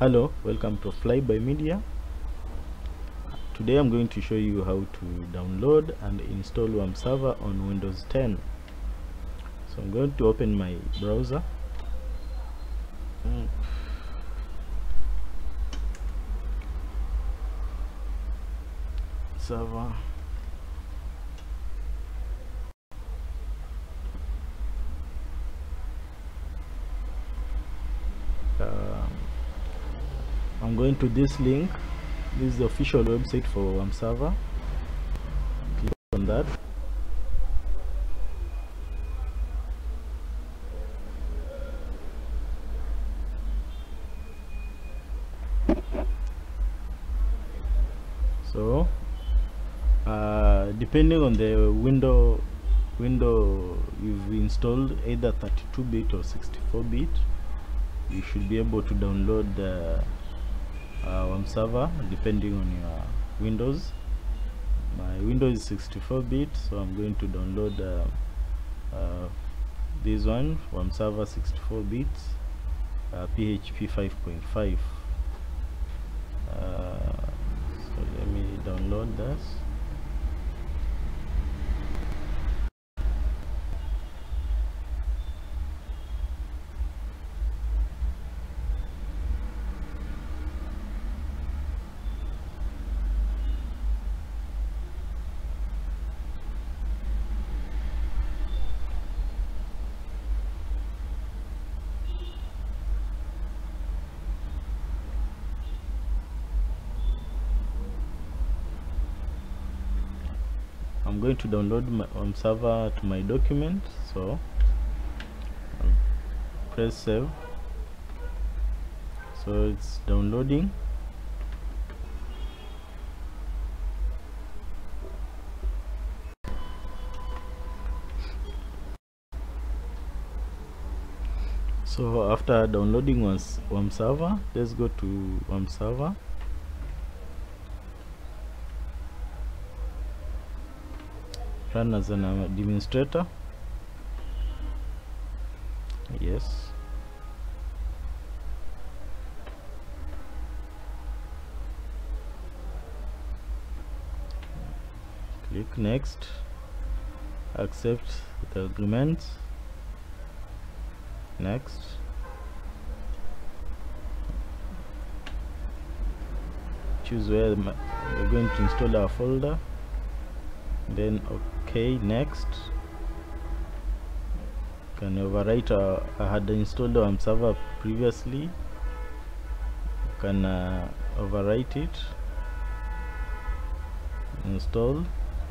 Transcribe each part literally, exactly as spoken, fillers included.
Hello, welcome to Fly by Media. Today I'm going to show you how to download and install WAM server on Windows ten. So I'm going to open my browser. Mm. Server. Uh, I'm going to this link. This is the official website for WAM server. Click on that. So uh, depending on the window window you've installed, either thirty-two bit or sixty-four bit, you should be able to download the uh, WAM server depending on your Windows. My Windows is sixty-four bit, so I'm going to download uh, uh, this one, WAM server sixty-four bit, uh, P H P five point five. Uh, so let me download this. I'm going to download my WAM server to my document, so I'll press save. So it's downloading. So after downloading WAM server, let's go to WAM server. Run as an administrator. Yes. Click next. Accept the agreement. Next. Choose where we're going to install our folder. Then okay, next. Can overwrite. uh, I had installed WAM server previously. You can uh, overwrite it, install.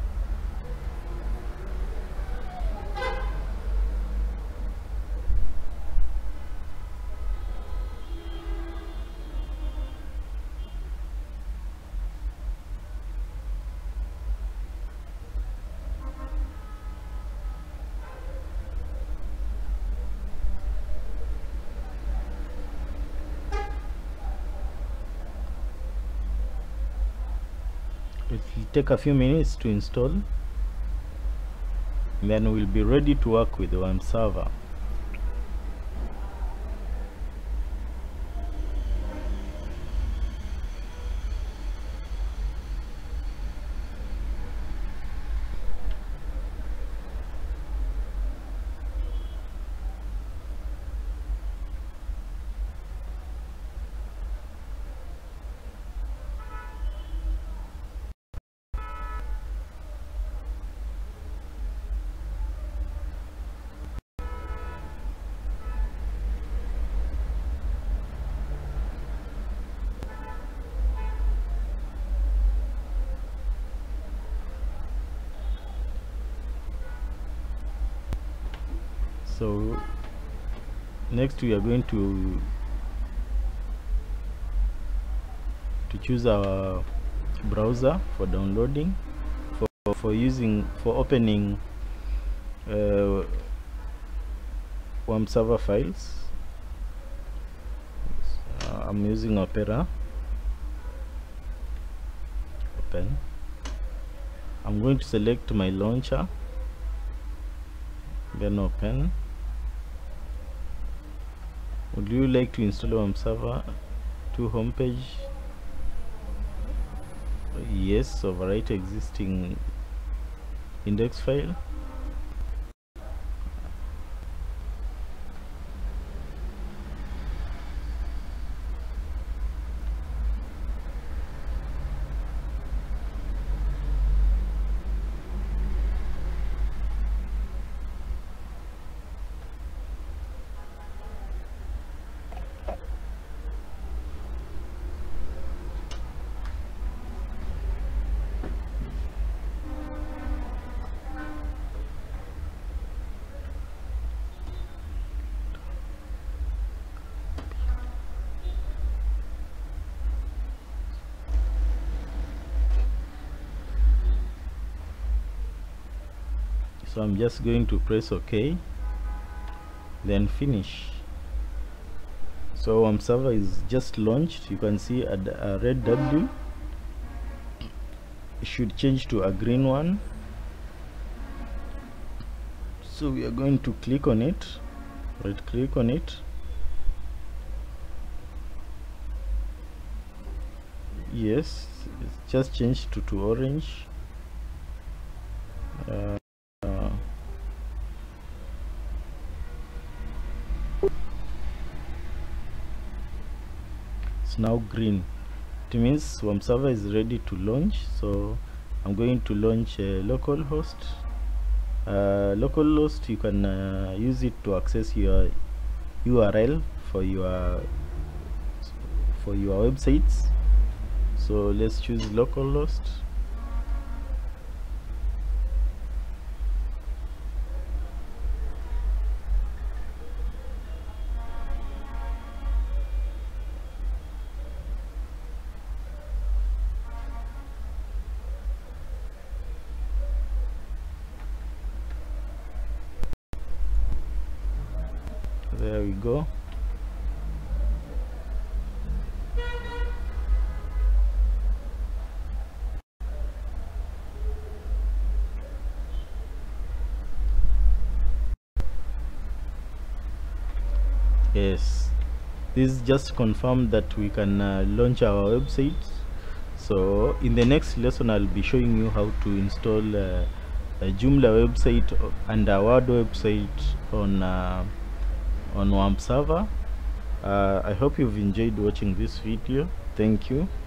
It will take a few minutes to install, then we'll be ready to work with the WAM server. So next we are going to to choose our browser for downloading, for, for using for opening uh, WAM server files. uh, I'm using Opera. Open. I'm going to select my launcher, then open. Would you like to install WAM server to homepage. Yes, overwrite existing index file. So I'm just going to press OK, then finish. So WAMP server is just launched. You can see a, a red W. It should change to a green one. So we are going to click on it, right click on it. Yes, it's just changed to, to orange. Uh, it's now green. It means WAMP server is ready to launch. So I'm going to launch a localhost. Uh, localhost, you can uh, use it to access your U R L for your for your websites. So let's choose localhost. There we go. Yes, this just confirmed that we can uh, launch our website. So in the next lesson I'll be showing you how to install uh, a Joomla website and a Word website on uh, on WAMP server. uh, I hope you've enjoyed watching this video. Thank you.